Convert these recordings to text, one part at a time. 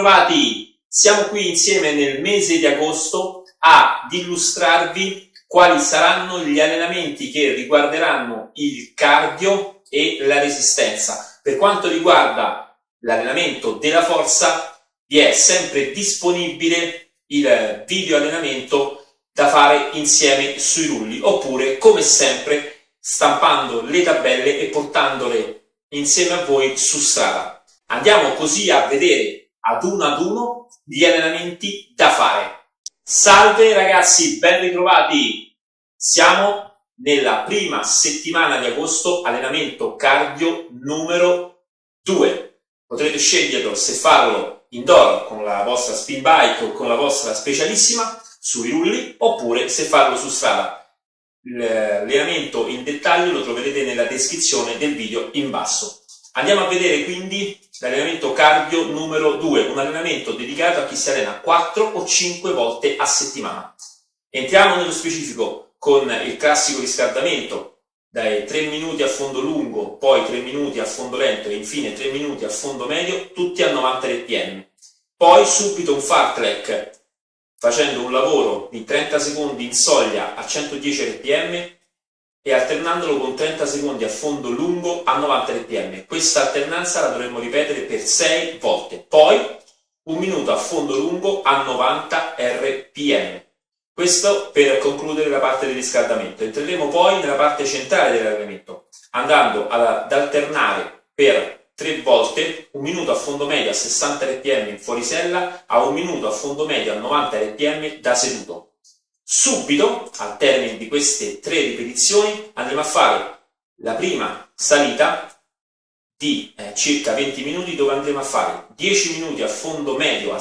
ritrovati! Siamo qui insieme nel mese di agosto ad illustrarvi quali saranno gli allenamenti che riguarderanno il cardio e la resistenza. Per quanto riguarda l'allenamento della forza, vi è sempre disponibile il video allenamento da fare insieme sui rulli, oppure come sempre stampando le tabelle e portandole insieme a voi su strada. Andiamo così a vedere ad uno gli allenamenti da fare. Salve ragazzi, ben ritrovati! Siamo nella prima settimana di agosto, allenamento cardio numero 2. Potrete sceglierlo se farlo indoor con la vostra spin bike o con la vostra specialissima sui rulli, oppure se farlo su strada. L'allenamento in dettaglio lo troverete nella descrizione del video in basso. Andiamo a vedere quindi l'allenamento cardio numero 2, un allenamento dedicato a chi si allena 4 o 5 volte a settimana. Entriamo nello specifico con il classico riscaldamento, dai 3 minuti a fondo lungo, poi 3 minuti a fondo lento e infine 3 minuti a fondo medio, tutti a 90 rpm. Poi subito un fartlek, facendo un lavoro di 30 secondi in soglia a 110 rpm e alternandolo con 30 secondi a fondo lungo a 90 rpm. Questa alternanza la dovremmo ripetere per 6 volte. Poi 1 minuto a fondo lungo a 90 rpm. Questo per concludere la parte del riscaldamento. Entreremo poi nella parte centrale dell'allenamento, andando ad alternare per 3 volte 1 minuto a fondo medio a 60 rpm in fuorisella a 1 minuto a fondo medio a 90 rpm da seduto. Subito, al termine di queste 3 ripetizioni, andremo a fare la prima salita di circa 20 minuti, dove andremo a fare 10 minuti a fondo medio a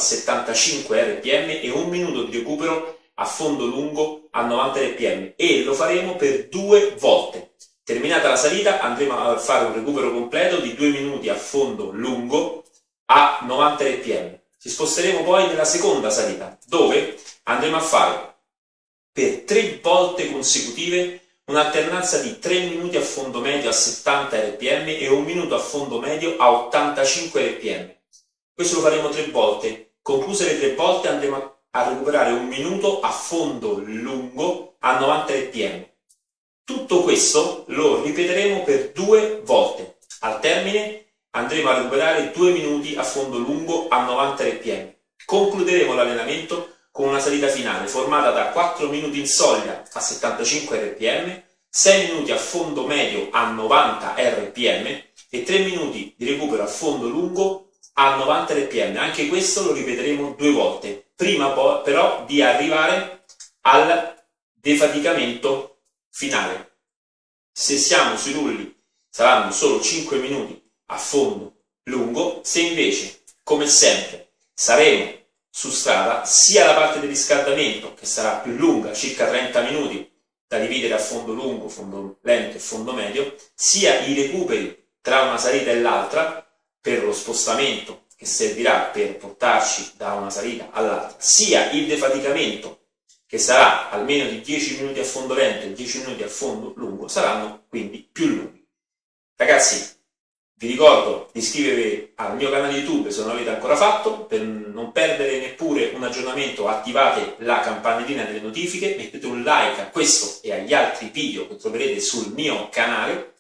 75 rpm e 1 minuto di recupero a fondo lungo a 90 rpm, e lo faremo per 2 volte. Terminata la salita andremo a fare un recupero completo di 2 minuti a fondo lungo a 90 rpm. Ci sposteremo poi nella seconda salita, dove andremo a fare per 3 volte consecutive un'alternanza di 3 minuti a fondo medio a 70 rpm e 1 minuto a fondo medio a 85 rpm. Questo lo faremo 3 volte. Concluse le 3 volte andremo a recuperare 1 minuto a fondo lungo a 90 rpm. Tutto questo lo ripeteremo per 2 volte. Al termine andremo a recuperare 2 minuti a fondo lungo a 90 rpm. Concluderemo l'allenamento con una salita finale formata da 4 minuti in soglia a 75 rpm, 6 minuti a fondo medio a 90 rpm e 3 minuti di recupero a fondo lungo a 90 rpm. Anche questo lo ripeteremo 2 volte, prima però di arrivare al defaticamento finale. Se siamo sui rulli saranno solo 5 minuti a fondo lungo, se invece, come sempre, saremo su strada, sia la parte del riscaldamento, che sarà più lunga, circa 30 minuti, da dividere a fondo lungo, fondo lento e fondo medio, sia i recuperi tra una salita e l'altra, per lo spostamento che servirà per portarci da una salita all'altra, sia il defaticamento, che sarà almeno di 10 minuti a fondo lento e 10 minuti a fondo lungo, saranno quindi più lunghi. Ragazzi, vi ricordo di iscrivervi al mio canale YouTube se non l'avete ancora fatto, per non perdere neppure un aggiornamento. Attivate la campanellina delle notifiche, mettete un like a questo e agli altri video che troverete sul mio canale.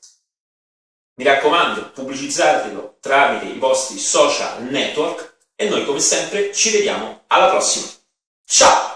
Mi raccomando, pubblicizzatelo tramite i vostri social network e noi come sempre ci vediamo alla prossima. Ciao!